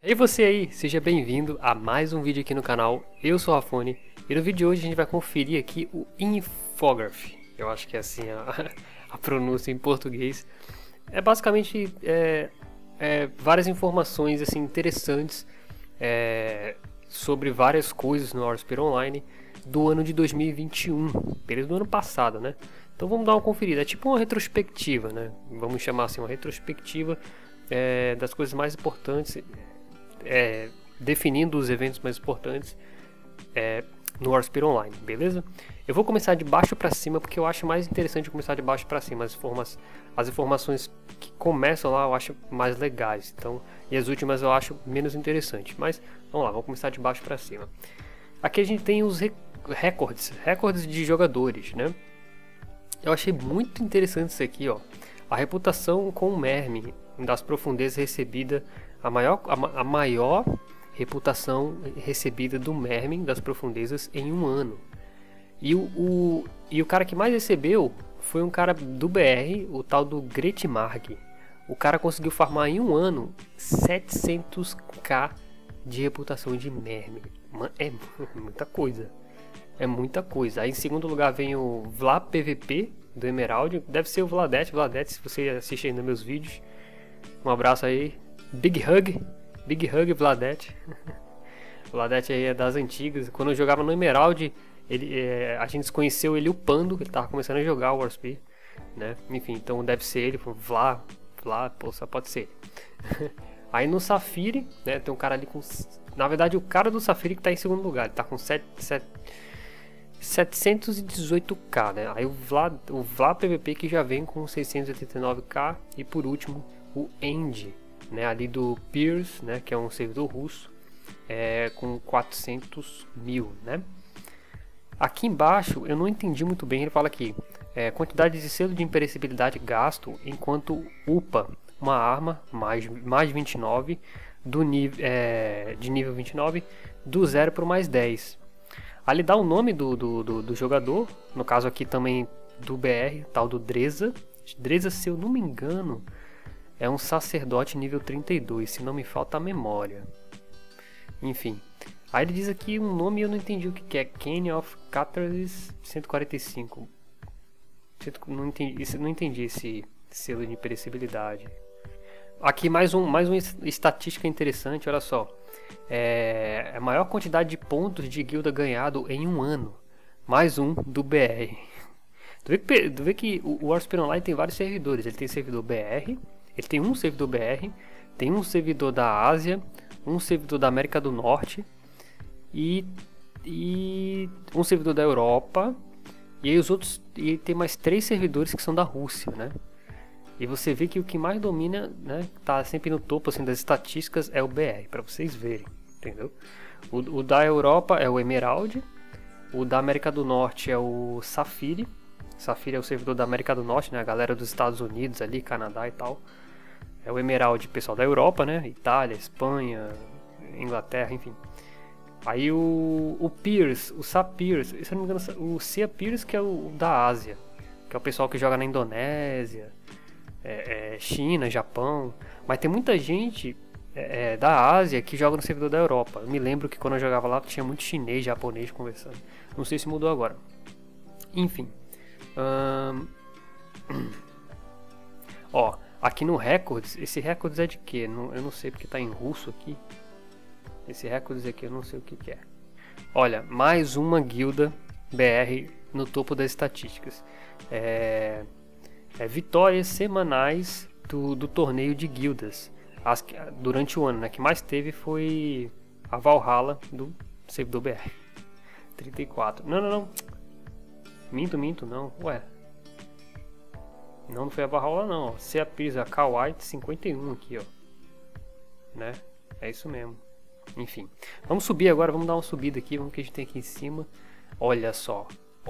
Ei você aí, seja bem-vindo a mais um vídeo aqui no canal. Eu sou o Rafone e no vídeo de hoje a gente vai conferir aqui o Infograph. Eu acho que é assim a pronúncia em português. É basicamente várias informações assim, interessantes sobre várias coisas no Warsphere Online do ano de 2021, período do ano passado, né? Então vamos dar uma conferida, é tipo uma retrospectiva, né? Vamos chamar assim uma retrospectiva das coisas mais importantes, definindo os eventos mais importantes no Warsphere Online, beleza? Eu vou começar de baixo para cima porque eu acho mais interessante começar de baixo para cima. As informações que começam lá eu acho mais legais, então, e as últimas eu acho menos interessante. Mas vamos lá, vamos começar de baixo para cima. Aqui a gente tem os recordes de jogadores, né? Eu achei muito interessante isso aqui, ó. A reputação com o Mermin das profundezas recebida, a maior reputação recebida do Mermin das profundezas em um ano. E o cara que mais recebeu foi um cara do BR, o tal do Gretmarg. O cara conseguiu farmar em um ano 700k de reputação de Mermin. É muita coisa. É muita coisa. Aí em segundo lugar vem o Vla PVP do Emerald. Deve ser o Vladete, se você assiste ainda meus vídeos. Um abraço aí. Big Hug Vladete. Vladete aí é das antigas. Quando eu jogava no Emerald, a gente conheceu ele upando. Ele tava começando a jogar o Warsphere, né? Enfim, então deve ser ele. Vla, pô, só pode ser. Aí no Safiri, né, tem um cara ali com... Na verdade, o cara do Safiri que tá em segundo lugar. Ele tá com 718k, né? Aí o Vla PVP que já vem com 689k. E por último, o End, né? Ali do Pierce, né? Que é um servidor russo, com 400 mil, né? Aqui embaixo, eu não entendi muito bem. Ele fala aqui, quantidade de selo de imperecibilidade gasto enquanto upa uma arma mais 29 de nível 29 do 0 para o mais 10. Aí ele dá o nome do jogador, no caso aqui também do BR, tal do Dreza. Dreza, se eu não me engano, é um sacerdote nível 32, se não me falta a memória. Enfim, aí ele diz aqui um nome e eu não entendi o que é. Ken of Catharsis 145. Não entendi esse selo de imperecibilidade. Aqui mais uma estatística interessante, olha só. A maior quantidade de pontos de guilda ganhado em um ano. Mais um do BR. Tu vê que o Warsphere Online tem vários servidores. Ele tem servidor BR, ele tem um servidor BR, tem um servidor da Ásia, um servidor da América do Norte e um servidor da Europa. E aí os outros, e tem mais 3 servidores que são da Rússia, né? E você vê que o que mais domina, né, tá sempre no topo assim, das estatísticas é o BR, para vocês verem, entendeu? O da Europa é o Emerald, o da América do Norte é o Safiri. Safiri é o servidor da América do Norte, né, a galera dos Estados Unidos ali, Canadá e tal. É o Emerald, pessoal da Europa, né, Itália, Espanha, Inglaterra, enfim. Aí o Pierce, o Sapierce, se eu não me engano, o Sea Pierce que é o da Ásia, que é o pessoal que joga na Indonésia, China, Japão, mas tem muita gente da Ásia que joga no servidor da Europa. Eu me lembro que quando eu jogava lá tinha muito chinês, japonês conversando. Não sei se mudou agora. Enfim, ó, aqui no Records, esse Records é de que? Eu não sei porque tá em russo aqui. Esse Records aqui eu não sei o que é. Olha, mais uma guilda BR no topo das estatísticas. Vitórias semanais do torneio de guildas durante o ano, né? Que mais teve foi a Valhalla do servidor BR 34. Não. Minto, não. Ué. Não foi a Valhalla não. Sea Pierce, a Kawaii 51 aqui, ó. Né? É isso mesmo. Enfim. Vamos subir agora, vamos dar uma subida aqui, vamos ver o que a gente tem aqui em cima. Olha só.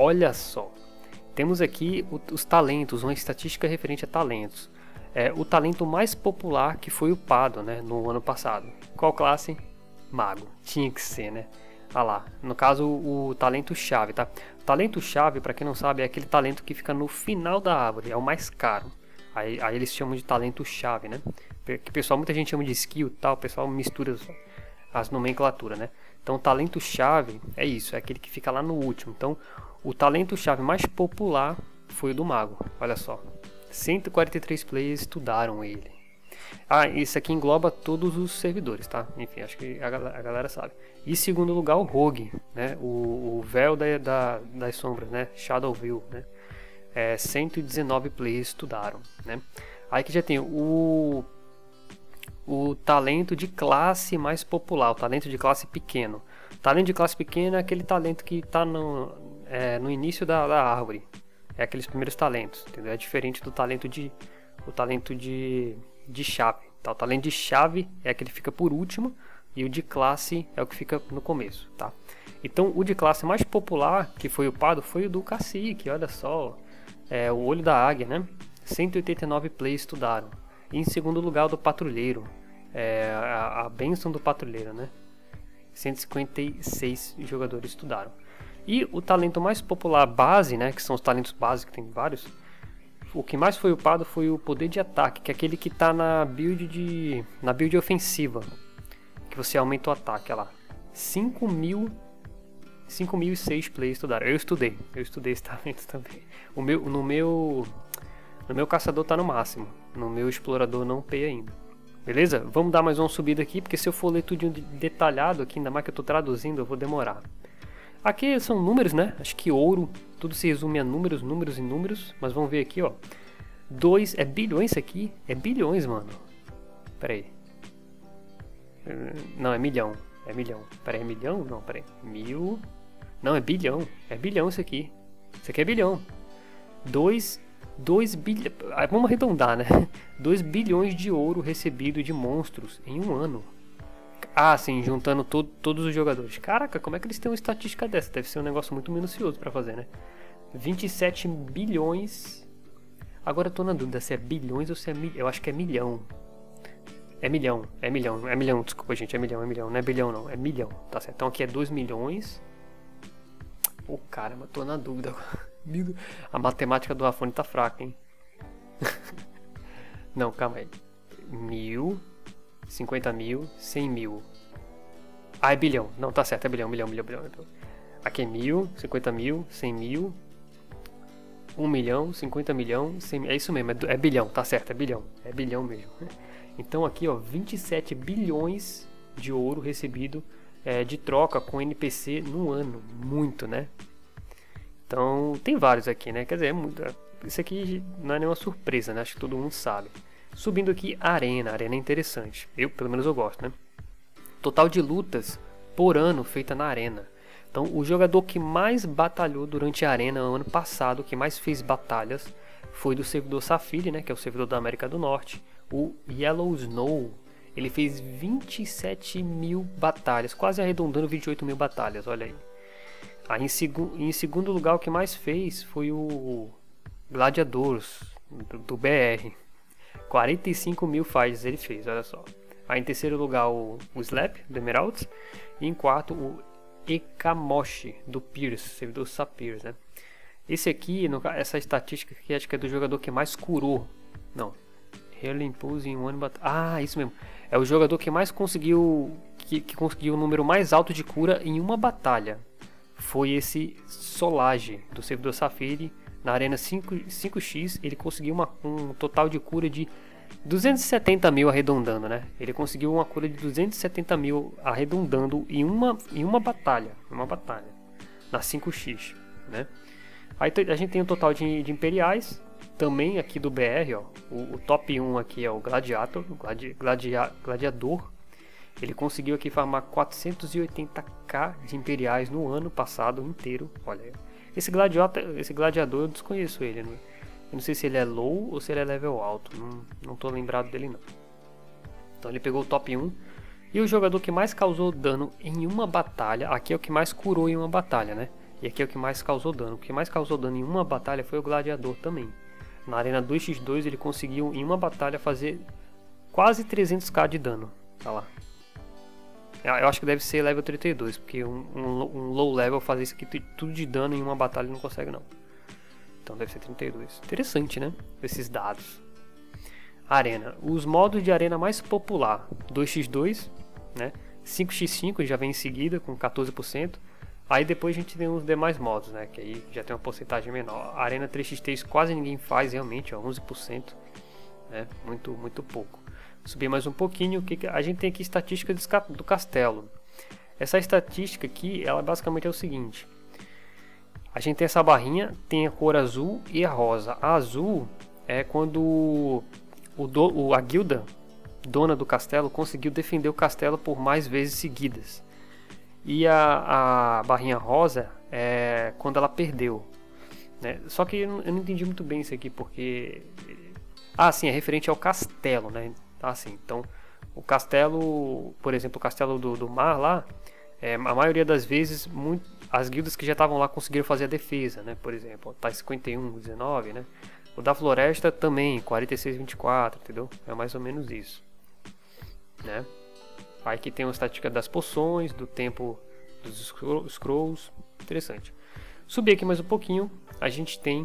Temos aqui os talentos, uma estatística referente a talentos. O talento mais popular que foi upado, né, no ano passado. Qual classe? Mago. Tinha que ser, né? Ah lá, no caso o talento chave, tá? O talento chave, para quem não sabe, é aquele talento que fica no final da árvore, é o mais caro. Aí eles chamam de talento-chave, né? Que pessoal, muita gente chama de skill e tal, o pessoal mistura as nomenclaturas, né? Então, o talento-chave é isso, é aquele que fica lá no último. Então, o talento-chave mais popular foi o do mago, olha só. 143 players estudaram ele. Ah, isso aqui engloba todos os servidores, tá? Enfim, acho que a galera sabe. E segundo lugar, o Rogue, né? O véu das sombras, né? Shadow View, né? 119 players estudaram, né? Aí que já tem o talento de classe mais popular, o talento de classe pequeno. O talento de classe pequena é aquele talento que está no início da árvore. É aqueles primeiros talentos, entendeu? É diferente do talento de chave. Tá? O talento de chave é aquele que fica por último e o de classe é o que fica no começo, tá? Então o de classe mais popular que foi upado foi o do cacique, olha só. O olho da águia, né? 189 players estudaram. E em segundo lugar o do patrulheiro, a bênção do patrulheiro, né? 156 jogadores estudaram. E o talento mais popular base, né? Que são os talentos básicos, tem vários. O que mais foi upado foi o poder de ataque, que é aquele que está na build ofensiva, que você aumenta o ataque, olha lá. 5.006 players estudaram. Eu estudei esse talento também. No meu caçador tá no máximo, no meu explorador não upei ainda. Beleza? Vamos dar mais uma subida aqui, porque se eu for ler tudo detalhado aqui, ainda mais que eu estou traduzindo, eu vou demorar. Aqui são números, né? Acho que ouro, tudo se resume a números, números e números. Mas vamos ver aqui, ó. 2, é bilhões isso aqui? É bilhões, mano. Pera aí. Não, é milhão. É milhão. Pera aí, é milhão? Não, pera aí. Mil... Não, é bilhão. É bilhão isso aqui. Isso aqui é bilhão. 2 bilhões... Vamos arredondar, né? 2 bilhões de ouro recebido de monstros em um ano. Ah, sim, juntando todos os jogadores. Caraca, como é que eles têm uma estatística dessa? Deve ser um negócio muito minucioso pra fazer, né? 27 bilhões... Agora eu tô na dúvida se é bilhões ou se é milhão. Eu acho que é milhão. É milhão, desculpa gente, é milhão, não é bilhão não, é milhão, tá certo? Então aqui é 2 milhões. Pô, caramba, tô na dúvida agora. A matemática do Rafone tá fraca, hein? Não, calma aí. 1.000, 50 mil, 100 mil. Ah, é bilhão. Não, tá certo, é bilhão. Aqui é 1.000, 50 mil, 100 mil, 1 milhão, 50 milhão, 100 mil. É isso mesmo, é bilhão, tá certo, é bilhão. É bilhão mesmo. Então aqui, ó, 27 bilhões de ouro recebido de troca com NPC no ano. Muito, né? Então, tem vários aqui, né? Quer dizer, isso aqui não é nenhuma surpresa, né? Acho que todo mundo sabe. Subindo aqui, a arena é interessante. Pelo menos eu gosto, né? Total de lutas por ano feita na arena. Então, o jogador que mais batalhou durante a arena no ano passado, que mais fez batalhas, foi do servidor Safiri, né? Que é o servidor da América do Norte. O Yellow Snow. Ele fez 27 mil batalhas, quase arredondando 28 mil batalhas, olha aí. Aí em segundo lugar, o que mais fez foi o Gladiadores, do BR. 45 mil fights ele fez, olha só. Aí em terceiro lugar, o Slap, do Emeralds. E em quarto, o Ekamoshi, do Pierce, servidor Sapirs, né? Esse aqui, essa estatística aqui, acho que é do jogador que mais curou. Não. Healing Pulse em one batalha. Ah, isso mesmo. É o jogador que mais conseguiu... Que conseguiu o número mais alto de cura em uma batalha. Foi esse Solage, do servidor Safiri. Na arena 5x, ele conseguiu um total de cura de 270 mil arredondando, né? Ele conseguiu uma cura de 270 mil arredondando em uma batalha. Na 5x, né? Aí a gente tem um total de imperiais. Também aqui do BR, ó, o top 1 aqui é o Gladiador. Ele conseguiu aqui farmar 480k de imperiais no ano passado inteiro. Olha aí. Esse gladiador eu desconheço ele, né? Eu não sei se ele é low ou se ele é level alto. Não tô lembrado dele não. Então ele pegou o top 1. E o jogador que mais causou dano em uma batalha, aqui é o que mais curou em uma batalha, né? E aqui é o que mais causou dano. O que mais causou dano em uma batalha foi o gladiador também. Na arena 2x2 ele conseguiu em uma batalha fazer quase 300k de dano. Olha lá. Eu acho que deve ser level 32, porque um low level fazer isso aqui tudo de dano em uma batalha não consegue não. Então deve ser 32. Interessante, né? Esses dados. Arena. Os modos de arena mais popular, 2x2, né? 5x5 já vem em seguida com 14%. Aí depois a gente tem os demais modos, né? Que aí já tem uma porcentagem menor. A Arena 3x3 quase ninguém faz realmente, ó, 11%, né? Muito pouco. Subir mais um pouquinho, que a gente tem aqui estatística do castelo. Essa estatística aqui, ela basicamente é o seguinte. A gente tem essa barrinha, tem a cor azul e a rosa. A azul é quando a guilda dona do castelo conseguiu defender o castelo por mais vezes seguidas. E a barrinha rosa é quando ela perdeu, né? Só que eu não entendi muito bem isso aqui, porque... Ah, sim, é referente ao castelo, né? Assim, então, o castelo, por exemplo, o castelo do mar lá, a maioria das vezes, as guildas que já estavam lá conseguiram fazer a defesa, né? Por exemplo, tá 51-19, né? O da floresta também, 46-24, entendeu? É mais ou menos isso, né? Aí que tem uma estatística das poções, do tempo dos scrolls, interessante. Subir aqui mais um pouquinho, a gente tem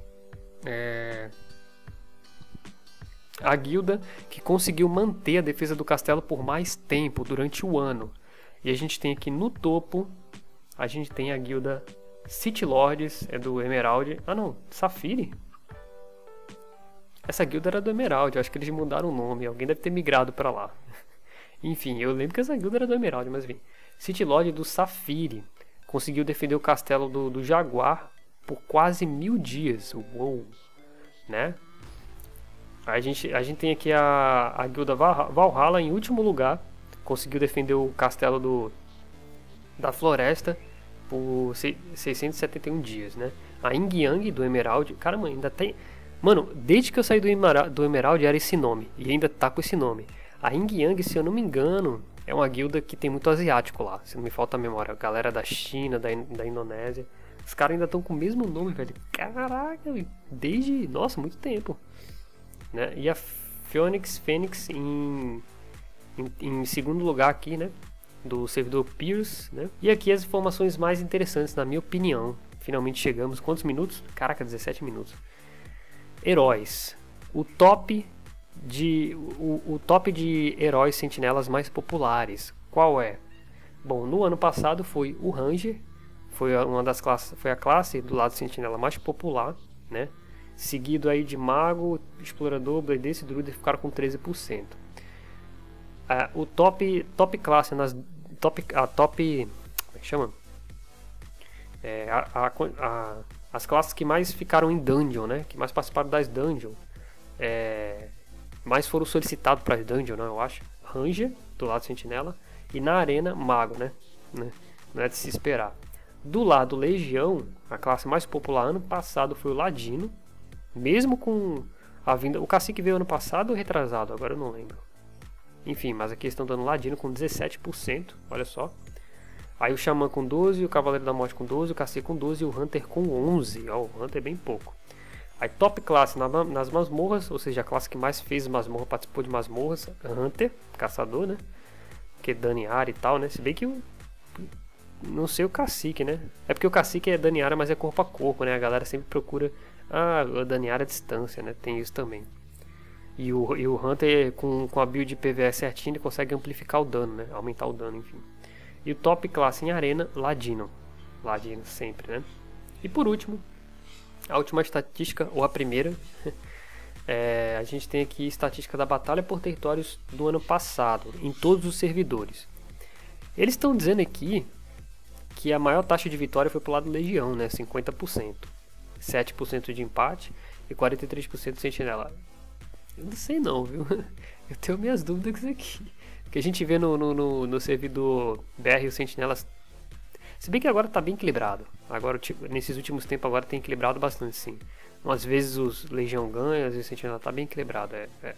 a guilda que conseguiu manter a defesa do castelo por mais tempo, durante o ano. E a gente tem aqui no topo, a gente tem a guilda City Lords, é do Emerald. Ah não, Safiri? Essa guilda era do Emerald, eu acho que eles mudaram o nome, alguém deve ter migrado para lá. Enfim, eu lembro que essa guilda era do Emerald, mas enfim. City Lord do Safiri conseguiu defender o castelo do Jaguar por quase 1000 dias. Uou! Né? A gente tem aqui a guilda Valhalla em último lugar. Conseguiu defender o castelo da floresta por 671 dias, né? A Yin Yang do Emerald, caramba, ainda tem... Mano, desde que eu saí do Emerald era esse nome, e ainda tá com esse nome. A Yin Yang, se eu não me engano, é uma guilda que tem muito asiático lá, se não me falta a memória. Galera da China, da Indonésia. Os caras ainda estão com o mesmo nome, velho. Caraca, desde, nossa, muito tempo. Né? E a Fênix em segundo lugar aqui, né? Do servidor Pierce, né? E aqui as informações mais interessantes, na minha opinião. Finalmente chegamos. Quantos minutos? Caraca, 17 minutos. Heróis. O top de heróis sentinelas mais populares. Qual é? Bom, no ano passado foi o Ranger. Foi a classe do lado sentinela mais popular, né? Seguido aí de Mago, Explorador, Bladeace e Druida ficaram com 13%. O top classe como é que chama? As classes que mais ficaram em dungeon, né? Que mais participaram das dungeons, mais foram solicitados para as dungeons, né? Eu acho. Ranger do lado sentinela e na arena Mago, né? Não é de se esperar. Do lado Legião, a classe mais popular ano passado foi o Ladino, mesmo com a vinda... O Cacique veio ano passado ou retrasado? Agora eu não lembro. Enfim, mas aqui estão dando Ladino com 17%, olha só. Aí o Xamã com 12, o Cavaleiro da Morte com 12, o Cacique com 12 e o Hunter com 11. Ó, o Hunter é bem pouco. Aí top classe nas masmorras, ou seja, a classe que mais fez masmorra, participou de masmorras, Hunter, caçador, né? Que é Daniara e tal, né? Se bem que eu não sei o Cacique, né? É porque o Cacique é Daniara, mas é corpo a corpo, né? A galera sempre procura o Daniara à distância, né? Tem isso também. E o Hunter com a build de PvE certinho, ele consegue amplificar o dano, né? Aumentar o dano, enfim. E o top classe em arena, Ladino. Ladino sempre, né? E por último, a última estatística, ou a primeira, a gente tem aqui estatística da batalha por territórios do ano passado, em todos os servidores. Eles estão dizendo aqui que a maior taxa de vitória foi pro lado do Legião, né? 50%. 7% de empate e 43% de sentinela. Eu não sei não, viu? Eu tenho minhas dúvidas com isso aqui. Que a gente vê no servidor BR os sentinelas. Se bem que agora tá bem equilibrado. Agora, nesses últimos tempos agora tem equilibrado bastante, sim. Às vezes os Legião ganha, às vezes o sentinela tá bem equilibrado.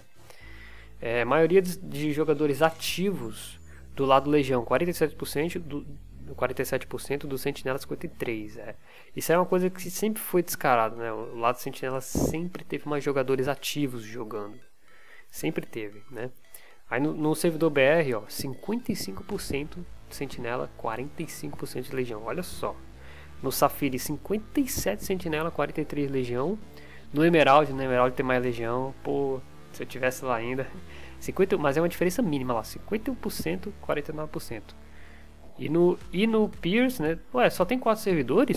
A maioria de jogadores ativos do lado do Legião, 47%, do 47% do sentinela 53%. Isso é uma coisa que sempre foi descarado, né? O lado do sentinela sempre teve mais jogadores ativos jogando. Sempre teve, né? Aí no servidor BR, ó, 55% de sentinela, 45% de legião. Olha só. No Safiri, 57 sentinela, 43 legião. No Emerald tem mais legião. Pô, Se eu tivesse lá ainda. 50, mas é uma diferença mínima lá. 51%, 49%. E no Peers, né? Ué, só tem 4 servidores?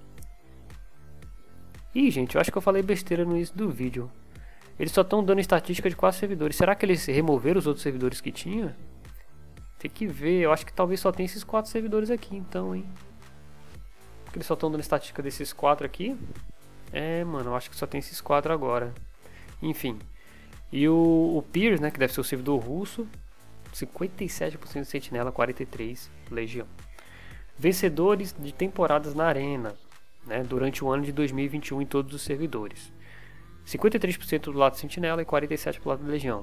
Ih, gente, eu acho que eu falei besteira no início do vídeo. Eles só estão dando estatística de 4 servidores. Será que eles removeram os outros servidores que tinha? Tem que ver. Eu acho que talvez só tem esses 4 servidores aqui, então, hein? Porque eles só estão dando estatística desses 4 aqui. É, mano, eu acho que só tem esses 4 agora. Enfim. E o Peers, né, que deve ser o servidor russo, 57% Sentinela, 43% Legião. Vencedores de temporadas na Arena, né, durante o ano de 2021 em todos os servidores. 53% do lado Sentinela e 47% do lado da Legião.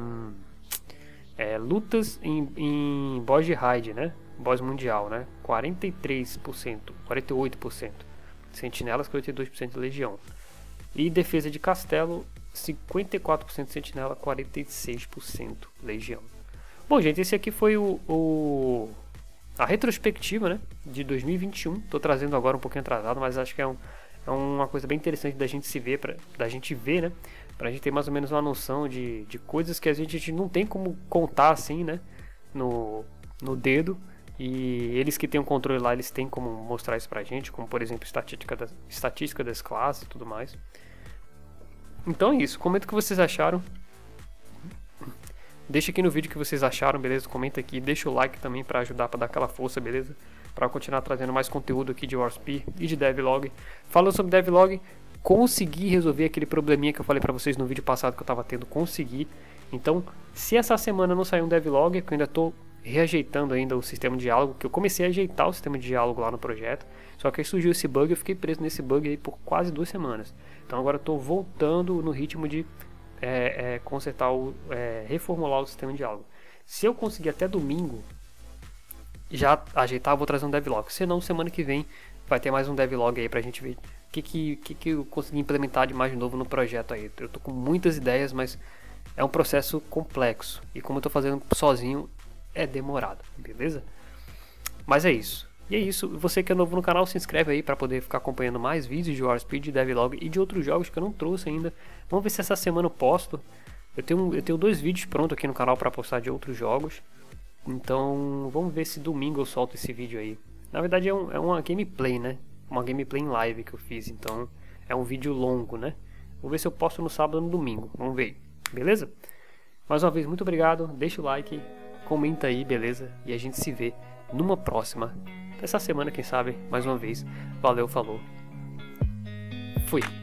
Lutas em boss de raid, né? Boss mundial, né? 43%, 48%. Sentinelas, 42% da Legião. E defesa de castelo, 54% Sentinela, 46% Legião. Bom, gente, esse aqui foi a retrospectiva, né, de 2021. Tô trazendo agora um pouquinho atrasado, mas acho que é uma coisa bem interessante da gente se ver, da gente ver, né, pra gente ter mais ou menos uma noção de coisas que a gente não tem como contar assim, né, no dedo. E eles que têm o controle lá, eles têm como mostrar isso pra gente, como por exemplo estatística das classes e tudo mais. Então é isso, comenta o que vocês acharam. Deixa aqui no vídeo o que vocês acharam, beleza? Comenta aqui, deixa o like também pra ajudar, pra dar aquela força, beleza? Pra continuar trazendo mais conteúdo aqui de WarSpeed e de Devlog. Falando sobre Devlog, consegui resolver aquele probleminha que eu falei pra vocês no vídeo passado que eu tava tendo, consegui. Então, se essa semana não sair um Devlog, que eu ainda tô reajeitando ainda o sistema de diálogo, que eu comecei a ajeitar o sistema de diálogo lá no projeto, só que aí surgiu esse bug, eu fiquei preso nesse bug aí por quase 2 semanas. Então agora eu tô voltando no ritmo de consertar, reformular o sistema de diálogo. Se eu conseguir até domingo já ajeitar, eu vou trazer um devlog. Se não, semana que vem vai ter mais um devlog aí pra gente ver o que eu consegui implementar de mais novo no projeto aí. Eu tô com muitas ideias, mas é um processo complexo. E como eu tô fazendo sozinho, é demorado, beleza? Mas é isso. E é isso. Você que é novo no canal, se inscreve aí para poder ficar acompanhando mais vídeos de WarSpeed, de Devlog e de outros jogos que eu não trouxe ainda. Vamos ver se essa semana eu posto. Eu tenho 2 vídeos prontos aqui no canal para postar de outros jogos. Então vamos ver se domingo eu solto esse vídeo aí. Na verdade é uma gameplay, né? Uma gameplay em live que eu fiz. Então é um vídeo longo, né? Vou ver se eu posto no sábado ou no domingo. Vamos ver. Beleza? Mais uma vez, muito obrigado. Deixa o like, comenta aí, beleza? E a gente se vê numa próxima. Essa semana, quem sabe, mais uma vez. Valeu, falou. Fui.